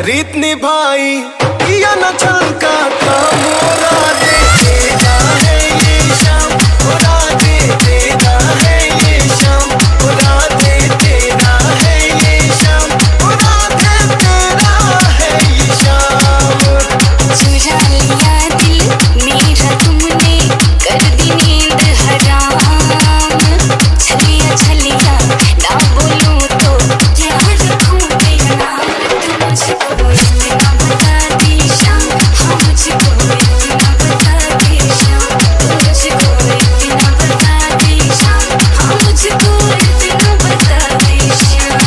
रीत निभाई किया न चल का काम राधे तेरा है ये शाम राधे तेरा है ये शाम राधे तेरा है ये शाम राधे तेरा है ये शाम। चुरा लिया दिल मेरा तुमने कर दी नींद हराम। छलिया छलिया ना बोलूं तो क्या रखूं तेरा नाम। मुझको इतना बता दे शाम, हाँ मुझको इतना बता दे शाम। मुझको इतना बता दे शाम, हाँ मुझको इतना बता दे शाम।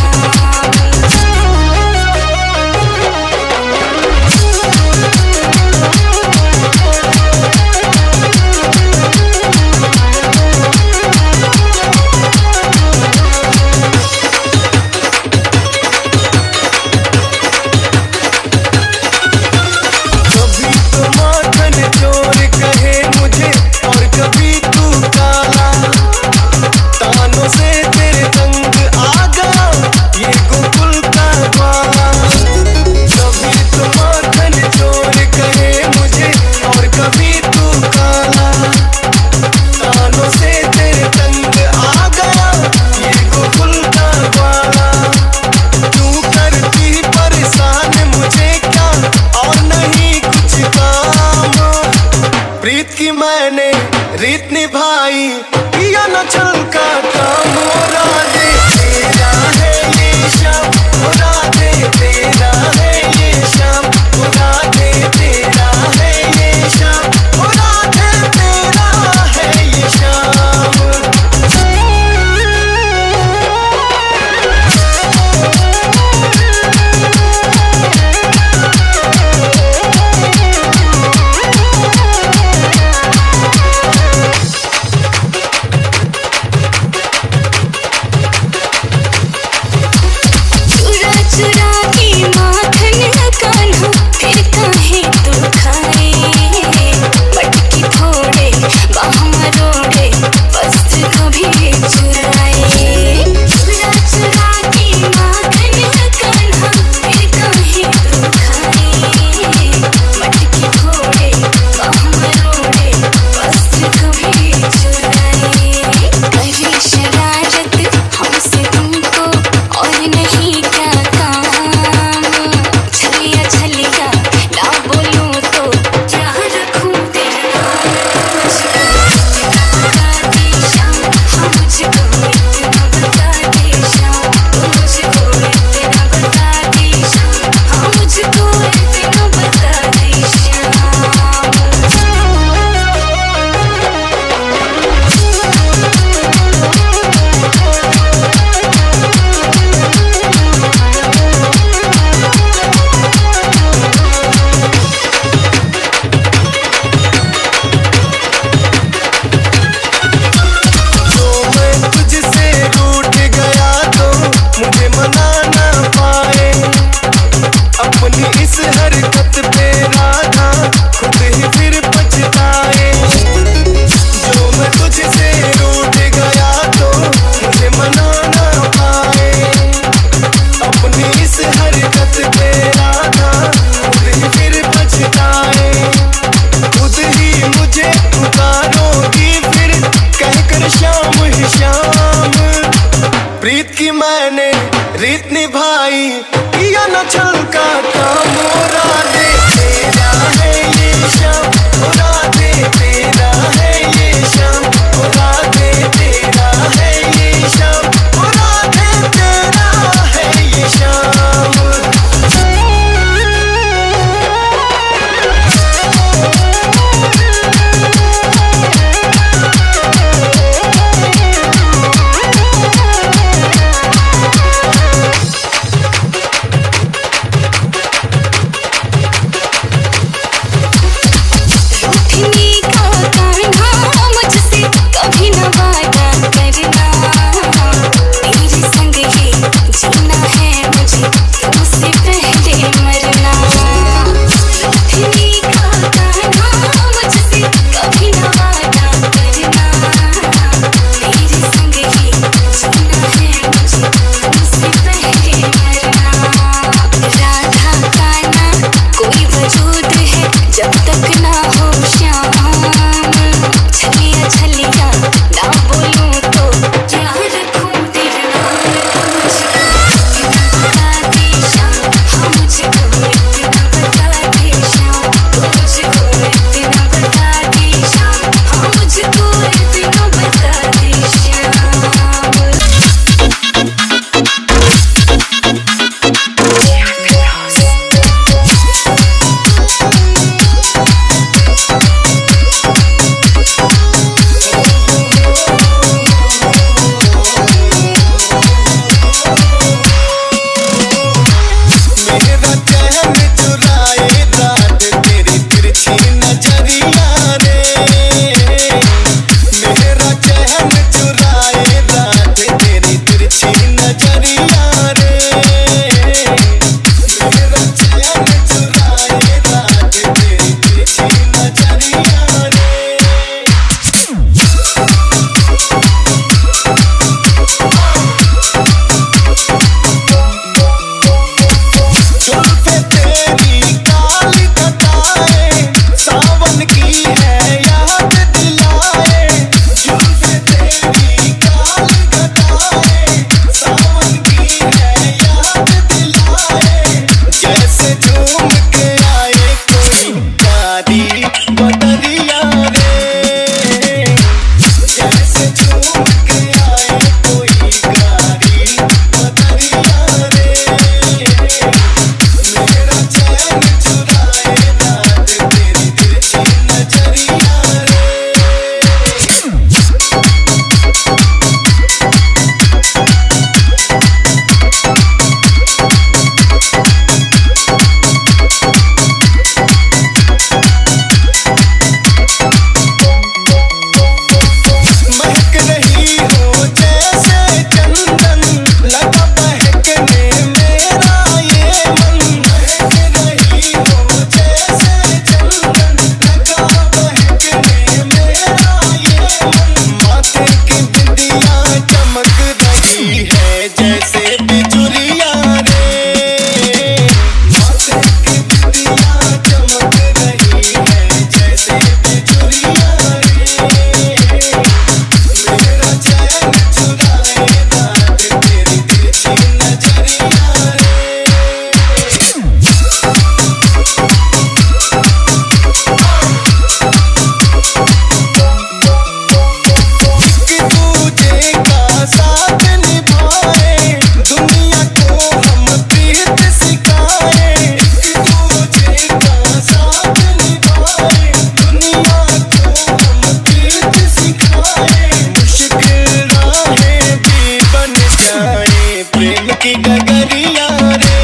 कभी तो माखन चोर कहे मुझे और कभी तू काला, तानों से तेरे रंग आ गया ये गोकुल का ग्वाला। कभी तो माखन चोर कहे मुझे और कभी तू काला, तानों से तेरे रंग आ गया ये गोकुल का ग्वाला। तू करती परेशान मुझे क्या और नहीं कुछ काम। प्रीत की मैंने रीत निभाई किया न चल का काम राधे तेरा है ये शाम राधे तेरा है ये शाम राधे तेरा है ये शाम राधे तेरा है ये शाम। चुरा चुरा के माखन कान्हा फिर काहे तू खाए। मटकी फोड़े बाह मरोड़े वस्त्र कभी चुराए। चुरा चुरा के माखन कान्हा फिर काहे तू खाए। मटकी फोड़े बाह मरोड़े वस्त्र कभी चुराए। करे शरारत हमसे तुमको और नहीं क्या काम। छलिया छलिया ना बोलूं तो क्या रखूं तेरा नाम। मुझको इतना बता दे शाम, हाँ मुझको इतना बता दे शाम। मुझको इतना बता दे शाम, हाँ मुझको इतना बता दे शाम। तो मैं तुझसे रूठ गया तो मुझे मना ना पाए। अपनी इस हरकत पे राधा खुद ही फिर पछताए। जो मैं तुझसे रूठ गया तो मुझे मना ना पाए। अपनी इस हरकत पे राधा खुद ही फिर पछताए। खुद ही मुझे पुकारोगी फिर कहकर शाम ही शाम। प्रीत की मैंने रीत निभाई किया न चल का काम राधे तेरा है ये शाम राधे तेरा है ये शाम राधे तेरा है ये शाम राधे तेरा है ये शाम। की डगरिया रे,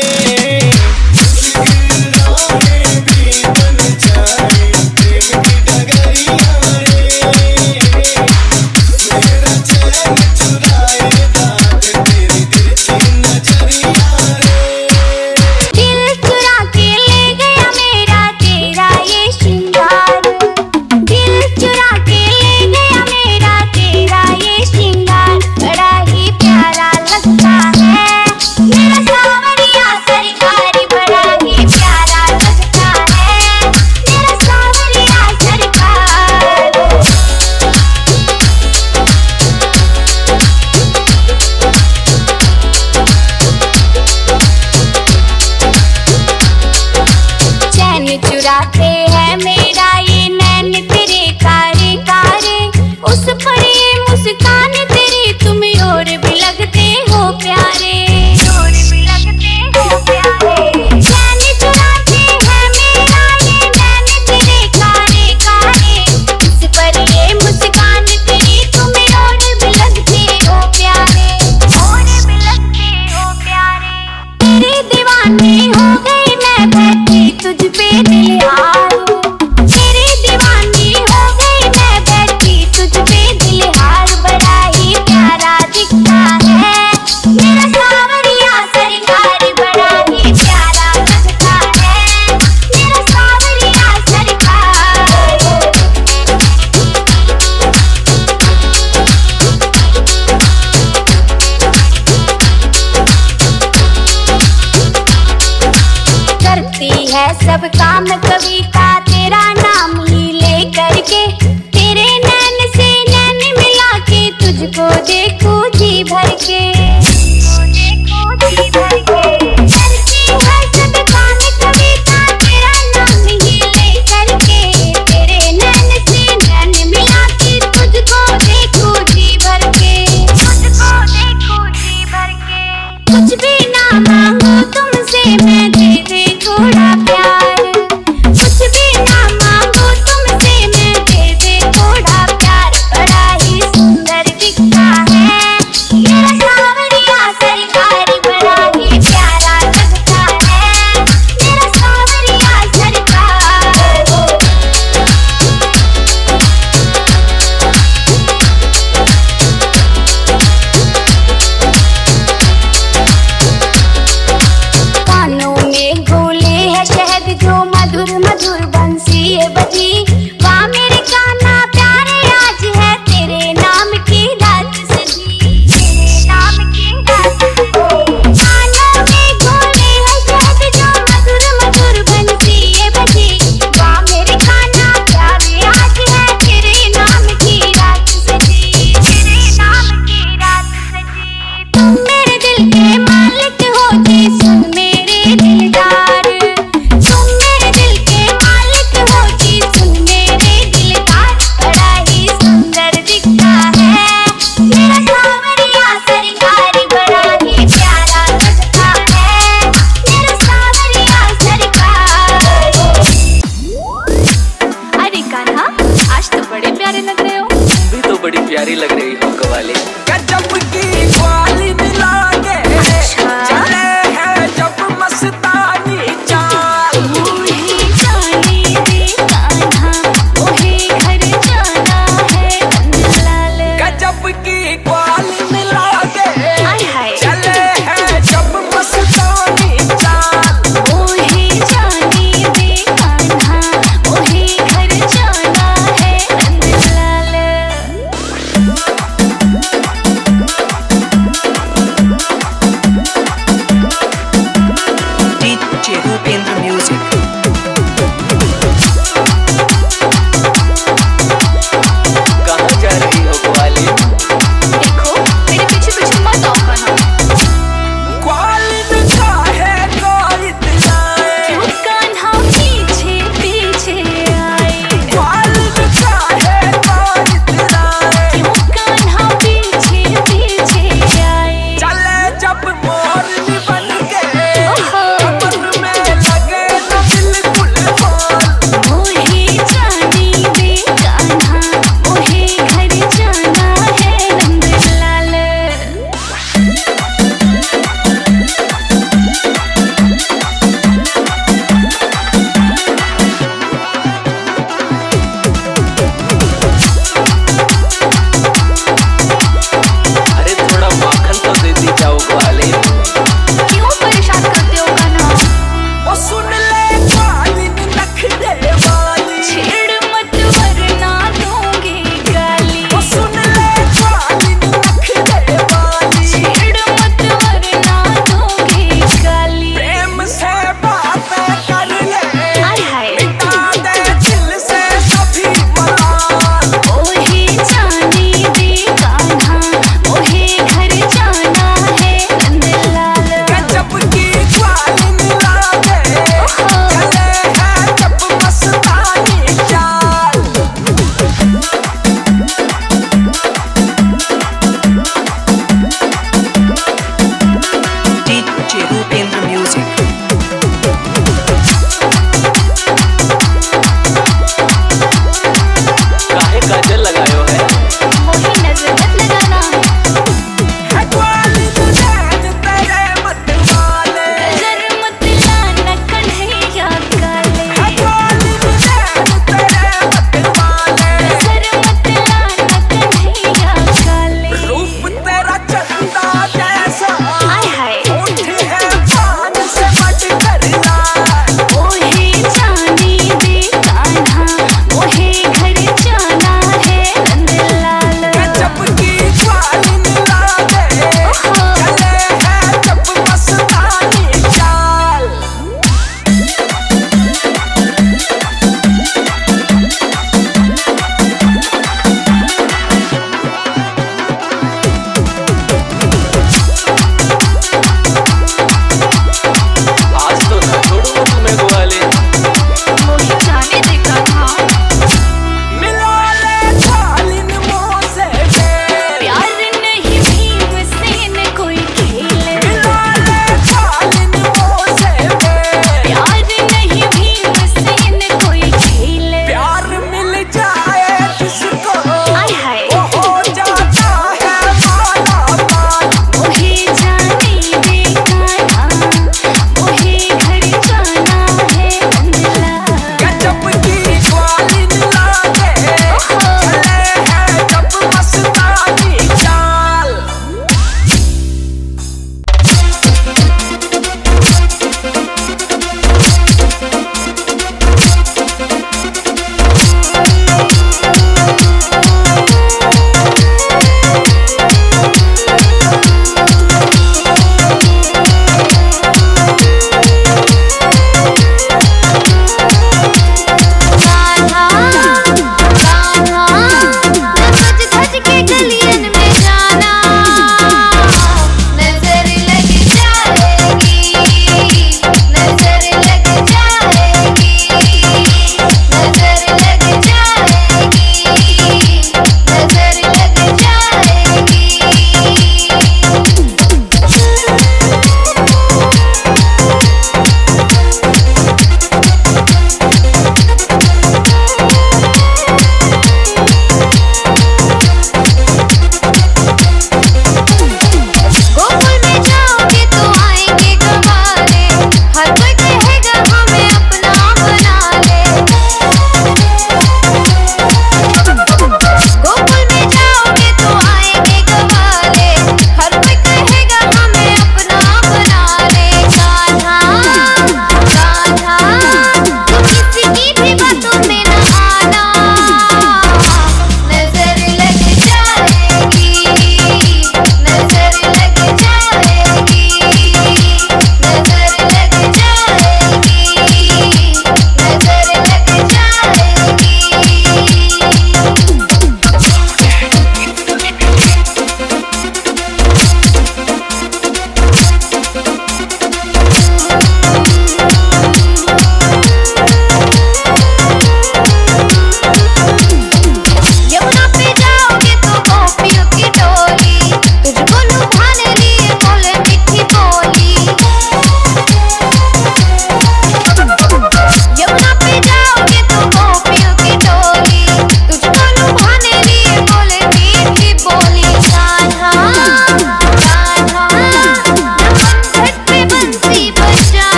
मुश्किल राहें भी बन जाए प्रेम की डगरिया रे, मेरा चैन चुराए दाग तेरी तिरछी नजरिया रे। दिल चुरा के ले गया मेरा तेरा ये श्रृंगार, दिल चुरा के ले गया मेरा तेरा ये श्रृंगार, बड़ा ही प्यारा लगता है मेरा सावरिया सरकार, बड़ा ही प्यारा लगता है मेरा सावरिया सरकार। चैन चुराते हैं मेरा ये नैन तेरे कारे कारे, उस पर ये मुस्कान तेरी तुम और भी लगते हो प्यारे, और भी लगते हो प्यारे। चैन चुराते हैं मेरा ये नैन तेरे कारे कारे, उस पर ये मुस्कान तेरी तुम और भी लगते हो प्यारे, और भी लगते हो प्यारे। तेरी दीवानी हो गई मैं बैठी तुझ पे दिल हार, तेरी दीवानी हो गई मैं बैठी तुझ पे दिल हार, बड़ा ही प्यारा दिखता है मेरा सावरिया सरकार, बड़ा ही प्यारा लगता है मेरा सावरिया सरकार। करती है सब काम कविता तेरा नाम ही ले करके, तेरे नैन से नैन मिला के तुझको देखूं जी भर के, करती है सब काम कविता तेरा नाम ही ले करके, तेरे नैन से नैन मिला के तुझको देखूं जी भर के, तुझको देखूं जी भर के। कुछ भी ना मांगू तुमसे मैं दे दे थोड़ा प्यार, कुछ भी ना मांगू तुमसे मैं दे दे थोड़ा प्यार, बड़ा ही सुंदर दिखता है मेरा सावरिया सरकार, बड़ा ही प्यारा लगता है मेरा सावरिया सरकार। कानों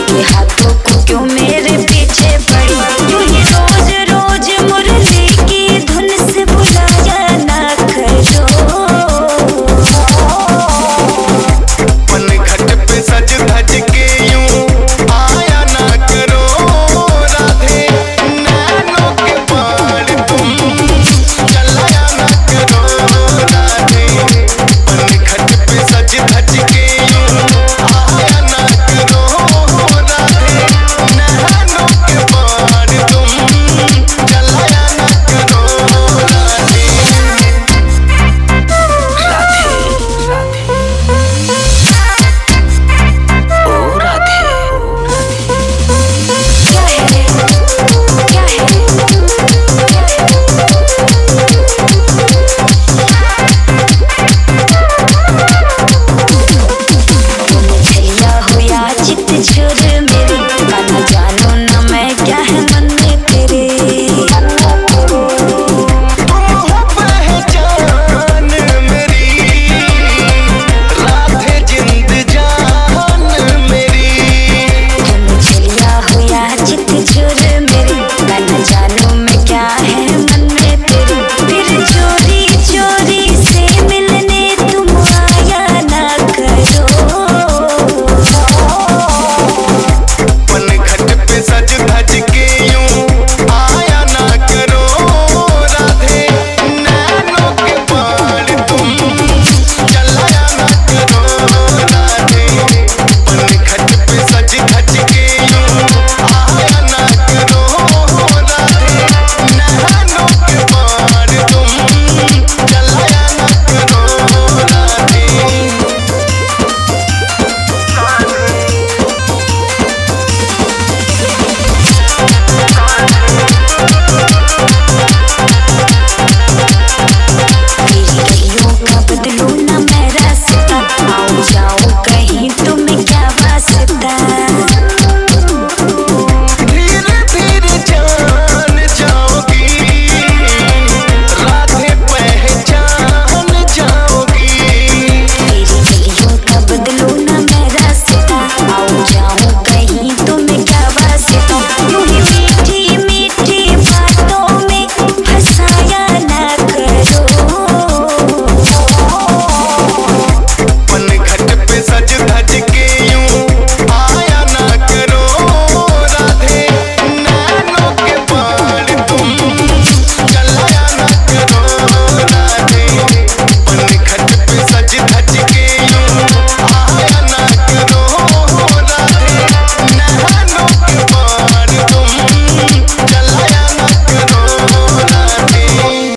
ये हाथों को क्यों मेरे पीछे पड़ी, यूं ही रोज रोज मुरली की धुन से बुलाया ना करो। पनघट पे सज धज के यूं आया ना करो राधे, नैनों के बाण तुम चलाया ना करो राधे। पनघट पे सज धज के यूं आया ना करो राधे, नैनों के बाण तुम चलाया ना करो राधे। छलिया हो या चित छोर मेरी, गाना जान